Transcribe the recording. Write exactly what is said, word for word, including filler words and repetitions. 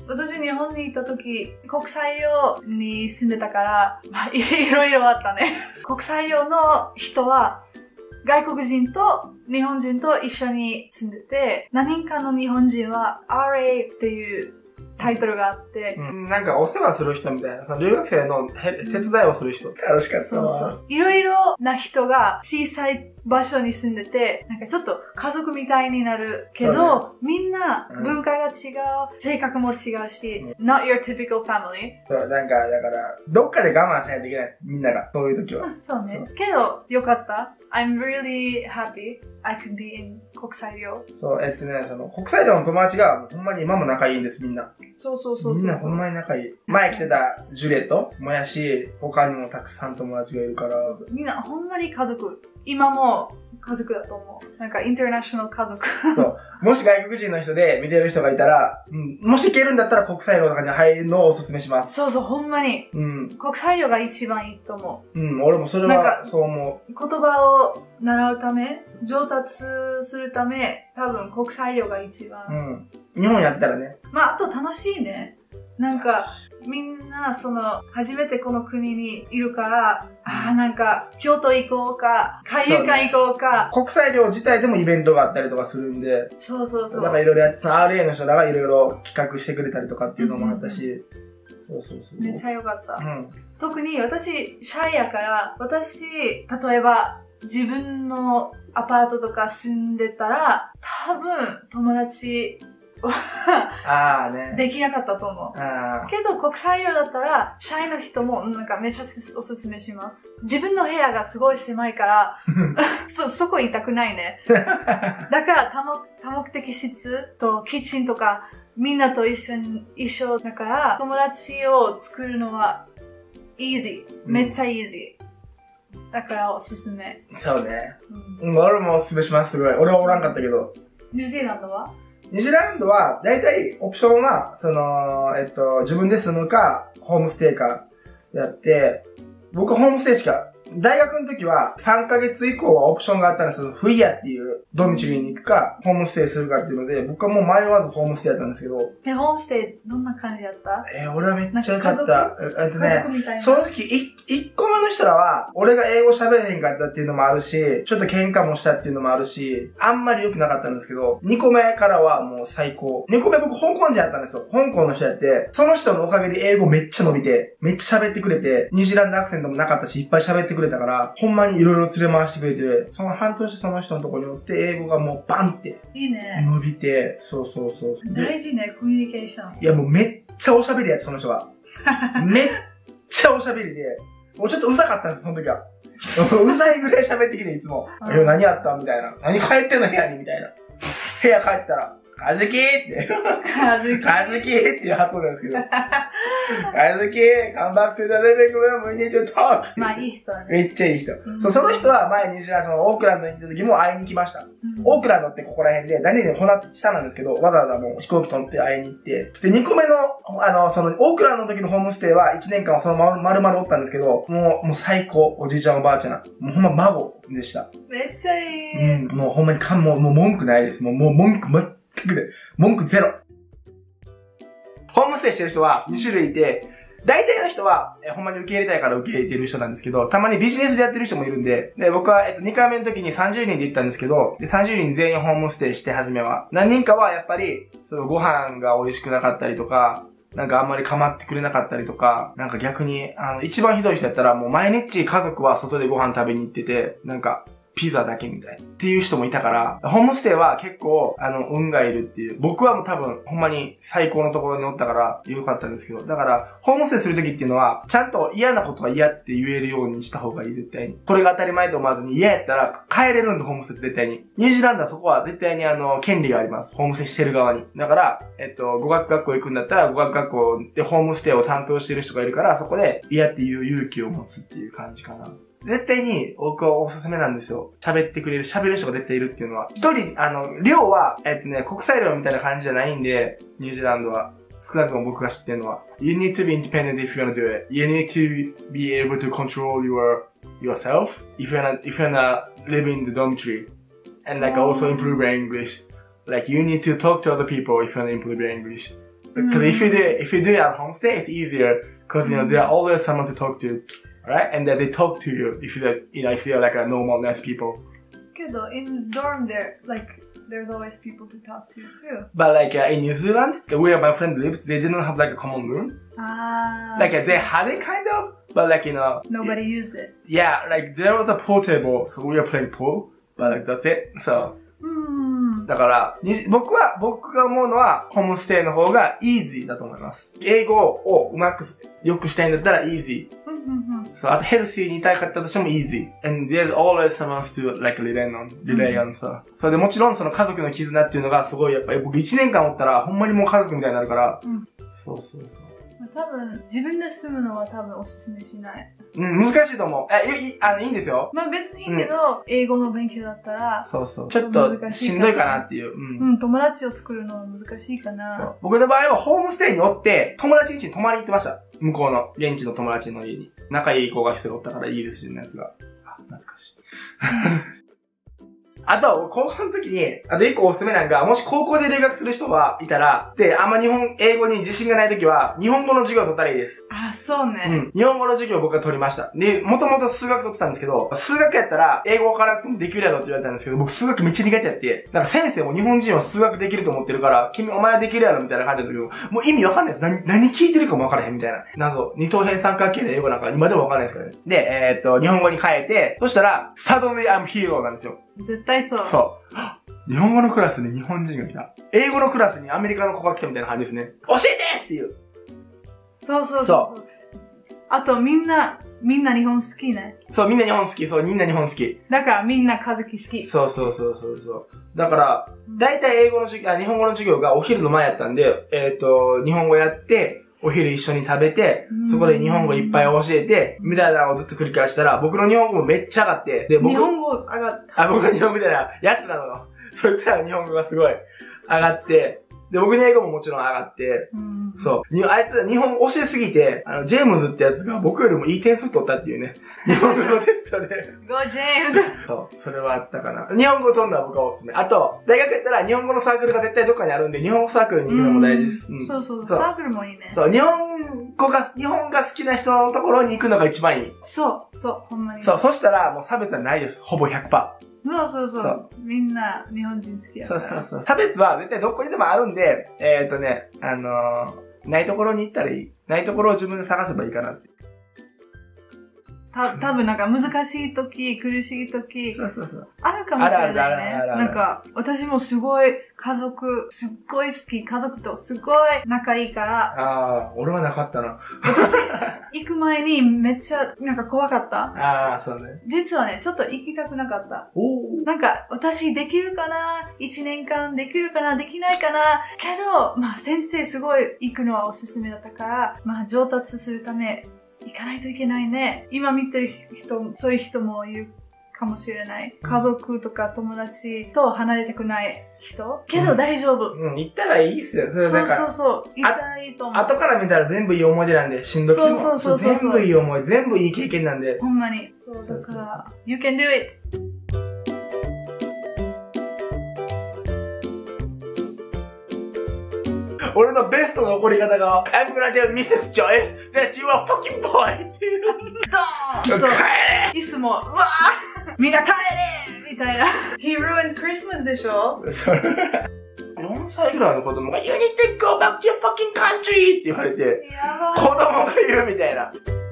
私日本に行った時、国際寮に住んでたから、まあ、いろいろあったね。国際寮の人は、外国人と日本人と一緒に住んでて、何人かの日本人は アールエー っていうタイトルがあって、 うん、なんかお世話する人みたいな、その留学生の手伝いをする人、楽しかったわ。 そうそう。いろいろな人が小さい場所に住んでて、なんかちょっと家族みたいになるけど、ね、みんな文化が違う、うん、性格も違うし、うん、not your typical family。 そう、なんか、だから、どっかで我慢しないといけないです。みんなが、そういう時は。 そうね。そうけど、よかった。I'm really happy I could be in 国際寮。 そう、えっとね、その、国際寮の友達が、ほんまに今も仲いいんです、みんな。 そうそうそうそう。 みんなほんまに仲いい。前来てたジュレと、もやし、他にもたくさん友達がいるから。 みんなほんまに家族。今も家族だと思う。なんかインターナショナル家族。 そう。もし外国人の人で見てる人がいたら、うん、もし行けるんだったら国際寮の中に入るのをおすすめします。 そうそう、ほんまに。うん。国際寮が一番いいと思う。うん、俺もそれはそう思う。 言葉を習うため、上達するため、多分国際寮が一番。 うん。日本やったらね。 まあ、あと楽しいね。なんか、みんな、その、初めてこの国にいるから、ああ、なんか、京都行こうか、海遊館行こうか、 ね。国際寮自体でもイベントがあったりとかするんで。 そうそうそう。 だからいろいろやって、その アールエー の人らがいろいろ企画してくれたりとかっていうのもあったし。うんうん、そうそうそう。 めっちゃ良かった。 うん、 特に私、シャイやから、私、例えば、自分のアパートとか住んでたら、多分、友達、 ああね。 できなかったと思う。あけど国際寮だったら、シャイの人もなんかめっちゃおすすめします。自分の部屋がすごい狭いから、そ、そこいたくないね。だから多目、多目的室とキッチンとかみんなと一緒に、一緒だから友達を作るのはイージー。めっちゃイージー。だからおすすめ。 そうね。うん、俺もおすすめします、すごい。俺はおらんかったけど。 ニュージーランドはニュージーランドは、だいたいオプションは、その、えっと、自分で住むか、ホームステイか、やって、僕はホームステイしか、大学の時はさんかげつ以降はオプションがあったんですけど、フイヤっていうドミチュリーに行くか、ホームステイするかっていうので、僕はもう迷わずホームステイやったんですけど。 え、ホームステイどんな感じだった？ えー、俺はめっちゃ良かった。えっとね、正直、い、いっこめの人らは、俺が英語喋れへんかったっていうのもあるし、ちょっと喧嘩もしたっていうのもあるし、あんまり良くなかったんですけど、にこめからはもう最高。にこめ僕香港人やったんですよ。香港の人やって、その人のおかげで英語めっちゃ伸びて、めっちゃ喋ってくれて、ニュージーランドアクセントもなかったし、いっぱい喋ってくれたから、ほんまにいろいろ連れ回してくれて、その半年その人のところによって英語がもうバンって。 いいね。 伸びて、そうそうそう。 大事ね、コミュニケーション。 いやもうめっちゃおしゃべりやつ、その人が。めっちゃおしゃべりで、もうちょっとうざかったんです、その時は。うざいぐらい喋ってきて、いつも。いや、何やったみたいな。何帰ってんの部屋にみたいな。部屋帰ったら、かずきーって。 かずきー。 かずきーっていう発音なんですけど。かずきー、come back to the living room, we need to talk. まあいい人だね。 めっちゃいい人。うん、そう、その人は前に、そのオークランドに行った時も会いに来ました。うん、オークランドってここら辺で、何々ほな下なんですけど、わざわざもう飛行機飛んで会いに行って。で、にこめの、あの、その、オークランドの時のホームステイはいちねんかんはそのままるまるおったんですけど、もう、もう最高。おじいちゃんおばあちゃん。もうほんま孫でした。 めっちゃいい。 うん、もうほんまにかん、もう、もう文句ないです。もう、もう文句全くで。文句ゼロ。ホームステイしてる人はに種類いて、大体の人は、えほんまに受け入れたいから受け入れてる人なんですけど、たまにビジネスでやってる人もいるんで、で、僕は、えっと、にかいめの時にさんじゅうにんで行ったんですけど、で、さんじゅうにん全員ホームステイして、初めは。何人かはやっぱり、そのご飯が美味しくなかったりとか、なんかあんまり構ってくれなかったりとか、なんか逆に、あの、一番ひどい人やったらもう毎日家族は外でご飯食べに行ってて、なんか、ピザだけみたいな。っていう人もいたから、ホームステイは結構、あの、運がいるっていう。僕はもう多分、ほんまに最高のところにおったから、良かったんですけど。だから、ホームステイするときっていうのは、ちゃんと嫌なことは嫌って言えるようにした方がいい、絶対に。これが当たり前と思わずに、嫌やったら帰れるんで、ホームステイ絶対に。ニュージーランドはそこは絶対にあの、権利があります。ホームステイしてる側に。だから、えっと、語学学校行くんだったら、語学学校でホームステイを担当してる人がいるから、そこで嫌っていう勇気を持つっていう感じかな。絶対に僕はおすすめなんですよ。喋ってくれる、喋る人が絶対いるっていうのは。一人、あの、寮は、えっとね、国際寮みたいな感じじゃないんで、ニュージーランドは。少なくとも僕が知ってるのは。You need to be independent if you wanna do it. You need to be able to control your, yourself if you're not, if you're not living in the dormitory. And like also improve your English. Like you need to talk to other people if you wanna improve your English. Because if you do if you do it at homestay, it's easier because you know there are always someone to talk to, right? And then they talk to you if you you know if you're like a normal nice people. けど in dorm there like there's always people to talk to too. But like uh, in New Zealand, where my friend lived, they didn't have like a common room. Ah. Like uh, they had it kind of, but like you know. Nobody used it. Yeah, like there was a pool table, so we were playing pool, but like that's it. So. だから、僕は、僕が思うのは、ホームステイの方がイージーだと思います。英語をうまく、良くしたいんだったらイージー。そう、あとヘルシーにいたかったとしてもイージー。and there's always someone to like rely on, rely on, さ。それでもちろんその家族の絆っていうのがすごい、やっぱり僕いちねんかんおったら、ほんまにもう家族みたいになるから、うん、そうそうそう。 多分、自分で住むのは多分おすすめしない。 うん、難しいと思う。え、いい、あの、いいんですよ。 まあ別にいいけど、うん、英語の勉強だったら、 そうそう。ちょっとしんどいかなっていう。うん。 うん、友達を作るのは難しいかな。そう。 僕の場合はホームステイにおって、友達ん家に泊まりに行ってました。向こうの、現地の友達の家に。仲いい子が一人おったからいいですし、のやつが。あ、懐かしい。あと、高校の時に、あと一個おすすめなんか、もし高校で留学する人はいたら、で、あんま日本、英語に自信がない時は、日本語の授業を取ったらいいです。 あ、そうね。 うん。日本語の授業を僕は取りました。で、もともと数学取ってたんですけど、数学やったら、英語わからなくてもできるやろって言われたんですけど、僕数学めっちゃ苦手やって、なんか先生も日本人は数学できると思ってるから、君お前はできるやろみたいな感じだったけど、もう意味わかんないです。何、何聞いてるかもわからへんみたいな。謎。二等辺三角形で英語なんか今でもわかんないですからね。で、えー、っと、日本語に変えて、そしたら、suddenly I'm hero なんですよ。 絶対そう。 そう。日本語のクラスに日本人が来た。英語のクラスにアメリカの子が来たみたいな感じですね。教えてっていう。 そうそうそう。そうあとみんな、みんな日本好きね。 そう、みんな日本好き。そう、みんな日本好き。 だからみんな家族好き。 そうそうそうそうそう。だから、だいたい英語の授業、あ、日本語の授業がお昼の前やったんで、えっと、日本語やって、お昼一緒に食べて、そこで日本語いっぱい教えて、みたいなのをずっと繰り返したら、僕の日本語もめっちゃ上がって、で、僕、 日本語上がった。 あ、僕の日本語みたいなやつなのよ。そしたら日本語がすごい上がって、で、僕の英語ももちろん上がって、うん、そう。にあいつ、日本語教えすぎて、あの、ジェームズってやつが僕よりもいい点数取ったっていうね。日本語のテストで。 Go, James! そう。それはあったかな。日本語取るのは僕はおすすめ。あと、大学やったら日本語のサークルが絶対どっかにあるんで、日本語サークルに行くのも大事です。 うんうん、そうそうそう。サークルもいいね。 そう。日本語が、日本が好きな人のところに行くのが一番いい。 そう、そう、ほんまに。 そう。そしたら、もう差別はないです。ほぼ ひゃくパーセント。 そうそうそう。そうみんな日本人好きやから。 そうそうそう。差別は絶対どこにでもあるんで、えっとね、あのー、ないところに行ったらいい。ないところを自分で探せばいいかなって。 た、多分なんか難しい時、苦しい時、 そうそうそう。 あるかもしれないね。 あるあるあるあるある。 なんか、私もすごい家族、すっごい好き、家族とすごい仲いいから。 ああ、俺はなかったな。 私、行く前にめっちゃなんか怖かった。 ああ、そうね。 実はね、ちょっと行きたくなかった。 おなんか、私できるかな？一年間できるかな？できないかな？けど、まあ先生すごい行くのはおすすめだったから、まあ上達するため、行かないといけないね。今見てる人、そういう人もいるかもしれない。家族とか友達と離れたくない人。けど大丈夫。 うん、うん、行ったらいいっすよ。それそうそうそう。行ったらいいと思う。 後から見たら全部いい思い出なんで、しんどくても。そうそうそうそう。全部いい思い、全部いい経験なんで。 ほんまに。そう、だから、You can do it! 俺のベストの怒り方が I'm gonna tell ミセス Joyce that you are fucking boy! っていう。 ドーンと帰れいつも、うわーみんな帰れみたいな。He ruins Christmas でしょよんさいぐらいの子供が You need to go back to your fucking country! って言われて、子供が言うみたいな。